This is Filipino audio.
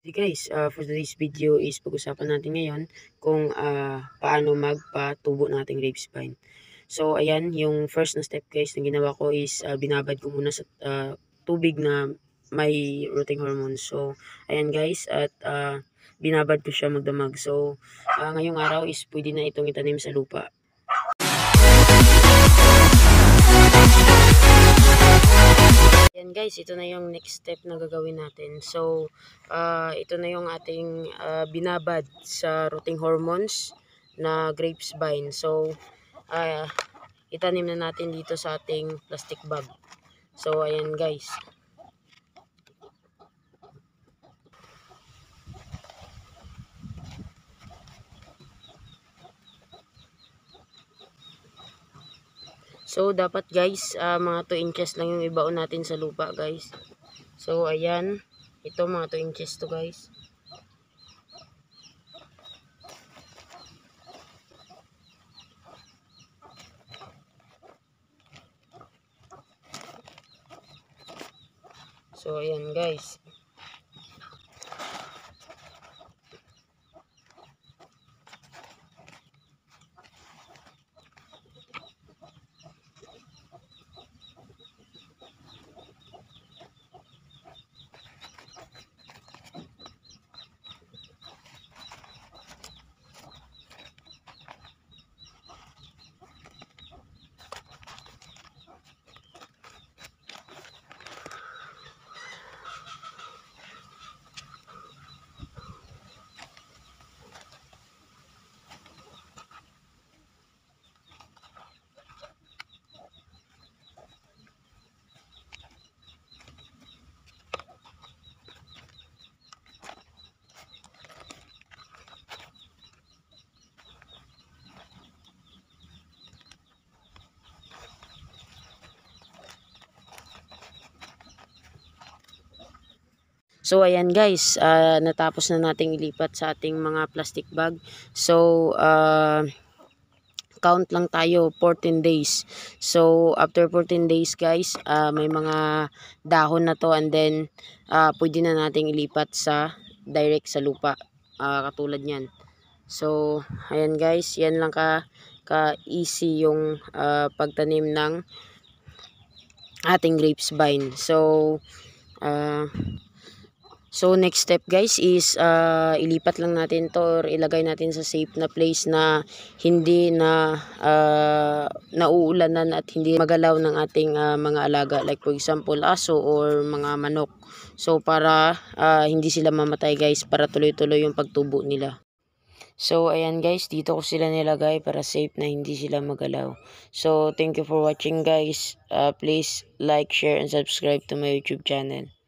Okay guys, for today's video is pag-usapan natin ngayon kung paano magpatubo nating grapevine. So ayan, yung first na step guys na ginawa ko is binabad ko muna sa tubig na may rooting hormones. So ayan guys, at binabad ko siya magdamag. So ngayong araw is pwede na itong itanim sa lupa. Yan guys, ito na yung next step na gagawin natin. So, ito na yung ating binabad sa rooting hormones na grapevine. So, itanim na natin dito sa ating plastic bag. So, ayan guys. So, dapat guys, mga 2 inches lang yung ibaon natin sa lupa guys. So, ayan. Ito mga 2 inches to guys. So, ayan guys. So ayan guys, natapos na nating ilipat sa ating mga plastic bag. So count lang tayo 14 days. So after 14 days guys, may mga dahon na to, and then pwede na nating ilipat sa direct sa lupa, katulad niyan. So ayan guys, yan lang ka easy yung pagtanim ng ating grapevine. So next step guys is ilipat lang natin to or ilagay natin sa safe na place na hindi na nauulanan at hindi magalaw ng ating mga alaga, like for example aso or mga manok. So para hindi sila mamatay guys, para tuloy-tuloy yung pagtubo nila. So ayan guys, dito ko sila nilagay para safe na hindi sila magalaw. So thank you for watching guys. Please like, share and subscribe to my YouTube channel.